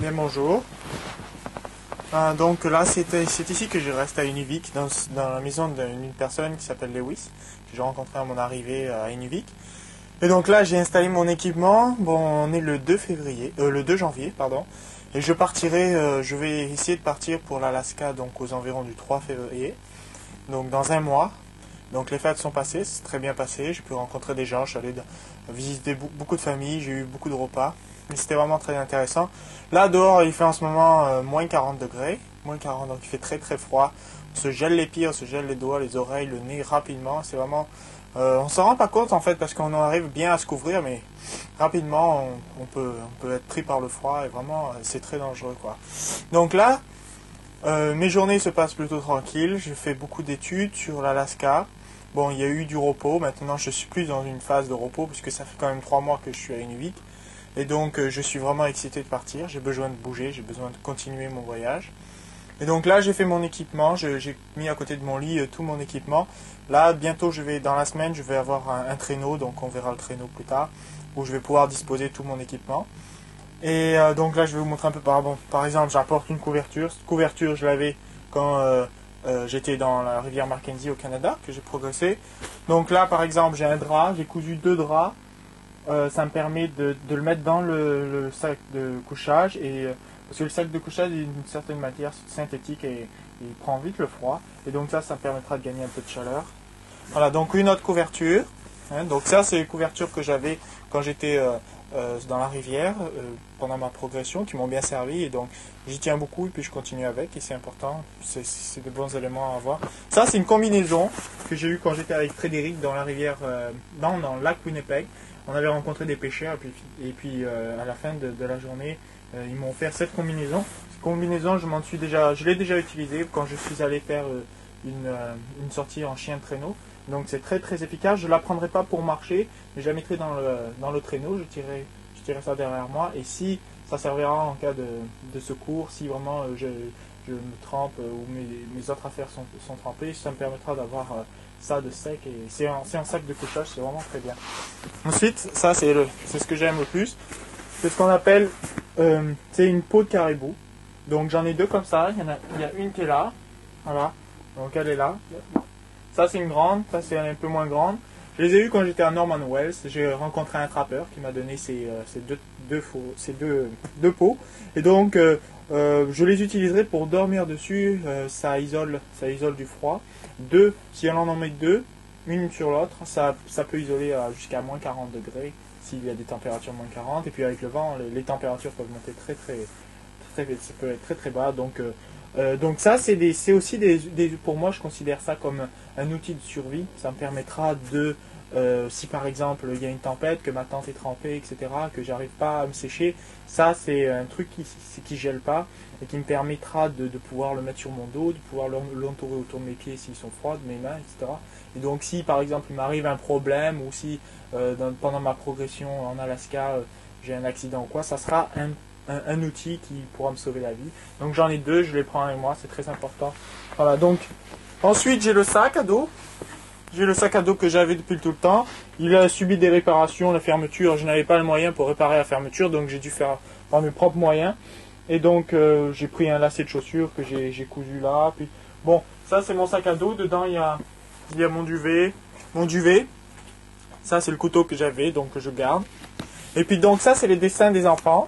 Bien bonjour. Donc là, c'est ici que je reste à Inuvik, dans la maison d'une personne qui s'appelle Lewis, que j'ai rencontré à mon arrivée à Inuvik. Et donc là, j'ai installé mon équipement. Bon, on est le 2 janvier, pardon. Et je vais essayer de partir pour l'Alaska, donc aux environs du 3 février. Donc dans un mois. Donc les fêtes sont passées, c'est très bien passé. J'ai pu rencontrer des gens, je suis allé visiter beaucoup de familles, j'ai eu beaucoup de repas. Mais c'était vraiment très intéressant. Là dehors, il fait en ce moment moins 40 degrés. Moins 40, donc il fait très très froid. On se gèle les pieds, on se gèle les doigts, les oreilles, le nez rapidement. C'est vraiment... on s'en rend pas compte en fait parce qu'on arrive bien à se couvrir, mais rapidement on peut être pris par le froid et vraiment c'est très dangereux quoi. Donc là, mes journées se passent plutôt tranquilles. Je fais beaucoup d'études sur l'Alaska. Bon, il y a eu du repos. Maintenant, je suis plus dans une phase de repos puisque ça fait quand même 3 mois que je suis à Inuvik. Et donc, je suis vraiment excité de partir. J'ai besoin de bouger, j'ai besoin de continuer mon voyage. Et donc là, j'ai fait mon équipement. J'ai mis à côté de mon lit tout mon équipement. Là, bientôt, dans la semaine, je vais avoir un traîneau. Donc, on verra le traîneau plus tard, où je vais pouvoir disposer tout mon équipement. Et donc là, je vais vous montrer un peu par exemple, j'apporte une couverture. Cette couverture, je l'avais quand j'étais dans la rivière Mackenzie au Canada, que j'ai progressé. Donc là, par exemple, j'ai un drap, j'ai cousu 2 draps. Ça me permet de le mettre dans le sac de couchage. Parce que le sac de couchage est d'une certaine matière synthétique et il prend vite le froid. Et donc ça me permettra de gagner un peu de chaleur. Voilà, donc une autre couverture. Donc ça, c'est les couvertures que j'avais quand j'étais... dans la rivière pendant ma progression qui m'ont bien servi et donc j'y tiens beaucoup et puis je continue avec et c'est important, c'est de bons éléments à avoir. Ça c'est une combinaison que j'ai eue quand j'étais avec Frédéric dans la rivière, dans le lac Winnipeg. On avait rencontré des pêcheurs et puis à la fin de la journée ils m'ont offert cette combinaison. Cette combinaison je l'ai déjà utilisée quand je suis allé faire une sortie en chien de traîneau. Donc c'est très très efficace. Je ne la prendrai pas pour marcher, mais je la mettrai dans le traîneau, je tirerai ça derrière moi. Et si ça servira en cas de secours, si vraiment je me trempe ou mes autres affaires sont trempées, ça me permettra d'avoir ça de sec. Et c'est un sac de couchage, c'est vraiment très bien. Ensuite, ça c'est ce que j'aime le plus. C'est ce qu'on appelle c'est une peau de caribou. Donc j'en ai 2 comme ça. Il y a une qui est là. Voilà. Donc elle est là. Ça c'est une grande, ça c'est un peu moins grande. Je les ai eues quand j'étais à Norman Wells. J'ai rencontré un trappeur qui m'a donné ces deux peaux. Et donc je les utiliserai pour dormir dessus. Ça isole du froid. Si on en met 2, une sur l'autre, ça peut isoler jusqu'à moins 40 degrés s'il y a des températures moins 40. Et puis avec le vent, les températures peuvent monter très ça peut être très très bas. Donc ça, c'est aussi pour moi, je considère ça comme un outil de survie. Ça me permettra si par exemple il y a une tempête, que ma tente est trempée, etc., que j'arrive pas à me sécher, ça c'est un truc qui gèle pas et qui me permettra de pouvoir le mettre sur mon dos, de pouvoir l'entourer autour de mes pieds s'ils sont froids, de mes mains, etc. Et donc si par exemple il m'arrive un problème ou si pendant ma progression en Alaska j'ai un accident ou quoi, ça sera un outil qui pourra me sauver la vie. Donc j'en ai 2, je les prends avec moi, c'est très important. Voilà, donc ensuite j'ai le sac à dos. J'ai le sac à dos que j'avais depuis tout le temps. Il a subi des réparations, la fermeture. Je n'avais pas le moyen pour réparer la fermeture, donc j'ai dû faire par mes propres moyens. Et donc j'ai pris un lacet de chaussures que j'ai cousu là. Puis bon, ça c'est mon sac à dos. Dedans il y a mon duvet. Ça c'est le couteau que j'avais, donc que je garde. Et puis donc ça c'est les dessins des enfants.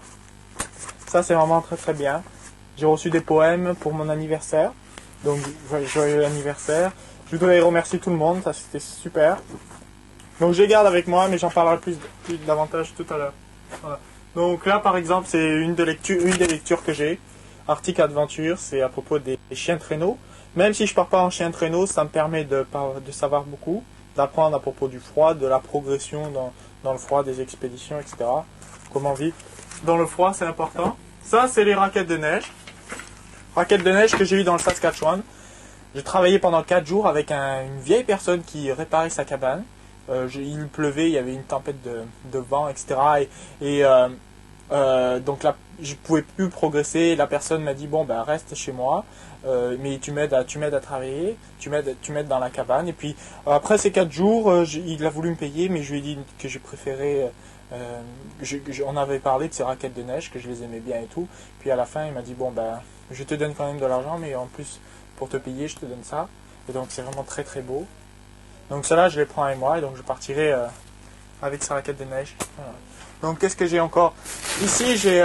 Ça c'est vraiment très très bien. J'ai reçu des poèmes pour mon anniversaire. Donc joyeux anniversaire. Je voudrais remercier tout le monde, ça c'était super. Donc je les garde avec moi, mais j'en parlerai plus davantage tout à l'heure. Voilà. Donc là par exemple c'est une des lectures que j'ai. Arctic Adventure, c'est à propos des chiens de traîneau. Même si je pars pas en chien de traîneau, ça me permet de savoir beaucoup, d'apprendre à propos du froid, de la progression dans le froid, des expéditions, etc. Comment vivre dans le froid, c'est important. Ça, c'est les raquettes de neige. Raquettes de neige que j'ai eues dans le Saskatchewan. J'ai travaillé pendant 4 jours avec une vieille personne qui réparait sa cabane. Il pleuvait, il y avait une tempête de vent, etc. Donc là, je pouvais plus progresser. La personne m'a dit bon ben reste chez moi, mais tu m'aides à travailler, tu m'aides dans la cabane. Et puis après ces 4 jours, il a voulu me payer, mais je lui ai dit que j'ai préféré. On avait parlé de ces raquettes de neige, que je les aimais bien et tout. Puis à la fin, il m'a dit bon ben je te donne quand même de l'argent, mais en plus pour te payer, je te donne ça. Et donc c'est vraiment très très beau. Donc cela, je les prends avec moi et donc je partirai avec ces raquettes de neige. Voilà. Donc qu'est-ce que j'ai encore? Ici j'ai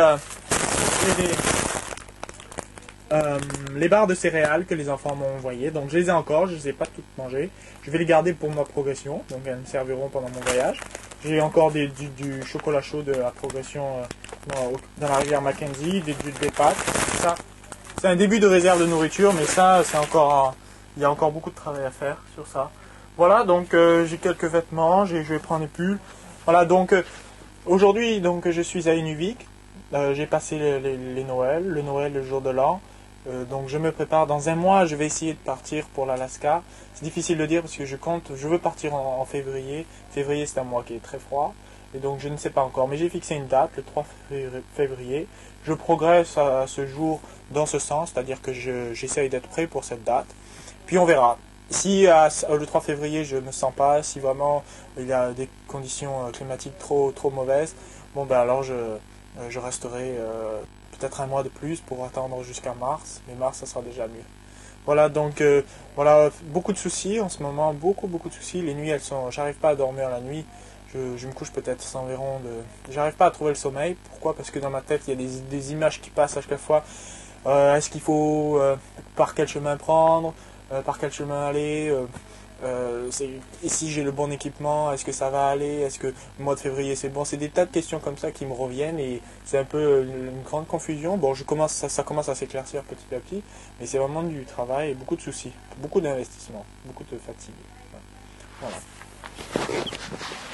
les barres de céréales que les enfants m'ont envoyées. Donc je les ai encore, je ne les ai pas toutes mangées. Je vais les garder pour ma progression, donc elles me serviront pendant mon voyage. J'ai encore du chocolat chaud de la progression dans la rivière Mackenzie, des pâtes. Ça, c'est un début de réserve de nourriture, mais ça, c'est encore, il y a encore beaucoup de travail à faire sur ça. Voilà, donc j'ai quelques vêtements, je vais prendre des pulls. Voilà, donc aujourd'hui, donc je suis à Inuvik. J'ai passé le Noël, le jour de l'an. Donc je me prépare. Dans un mois, je vais essayer de partir pour l'Alaska. C'est difficile de dire parce que je veux partir en février. Février, c'est un mois qui est très froid. Et donc je ne sais pas encore. Mais j'ai fixé une date, le 3 février. Je progresse à ce jour dans ce sens, c'est-à-dire que j'essaye d'être prêt pour cette date. Puis on verra. Si le 3 février je ne me sens pas, si vraiment il y a des conditions climatiques trop mauvaises, bon ben alors je resterai peut-être un mois de plus pour attendre jusqu'à mars, mais mars ça sera déjà mieux. Voilà, donc voilà, beaucoup de soucis en ce moment, beaucoup de soucis. Les nuits j'arrive pas à dormir la nuit, je me couche peut-être environ j'arrive pas à trouver le sommeil. Pourquoi? Parce que dans ma tête il y a des images qui passent à chaque fois. Est-ce qu'il faut par quel chemin prendre? Par quel chemin aller, et si j'ai le bon équipement, est-ce que ça va aller, est-ce que le mois de février c'est bon, c'est des tas de questions comme ça qui me reviennent et c'est un peu une grande confusion. Bon, ça commence à s'éclaircir petit à petit, mais c'est vraiment du travail et beaucoup de soucis, beaucoup d'investissements, beaucoup de fatigue. Voilà.